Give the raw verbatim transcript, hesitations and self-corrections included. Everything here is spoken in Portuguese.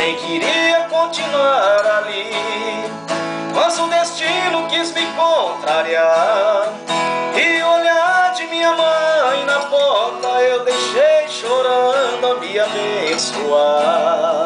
nem queria continuar ali, mas o destino quis me contrariar, e o olhar de minha mãe na porta eu deixei chorando a me abençoar.